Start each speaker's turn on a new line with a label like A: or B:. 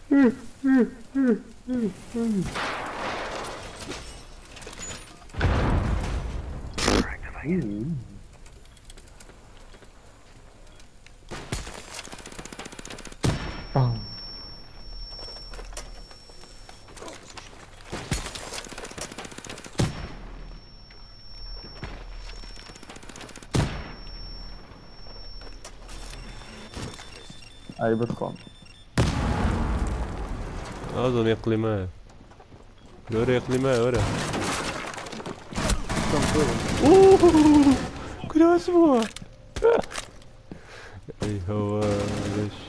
A: Aí, Boscom.
B: أظن إقليمية. دوري إقليمية ورا. كل أسبوع. أي هو ليش